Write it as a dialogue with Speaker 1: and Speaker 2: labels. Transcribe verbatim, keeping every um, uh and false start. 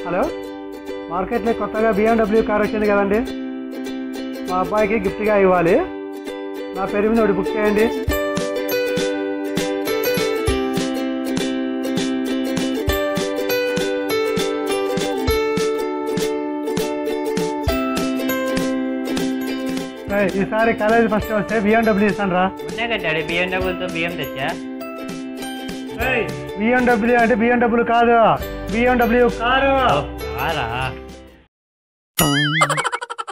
Speaker 1: Hello, మార్కెట్లో కొత్తగా BMW car వచ్చింది కదండి, మా అబ్బాయికి గిఫ్ట్గా ఇవ్వాలి. నా పేరు మీద ఒకటి బుక్ చేయండి. ఈసారి కాలేజ్ ఫస్ట్ వస్తే బిఎండబ్ల్యూ ఇస్తాను రా.
Speaker 2: బిఎండబ్ల్యూతో బిఎం తెచ్చా.
Speaker 1: బిఎండబ్ల్యూ అంటే బిఎండబ్ల్యూ కాదు, బిఎండబ్ల్యూ కారు.
Speaker 2: కారా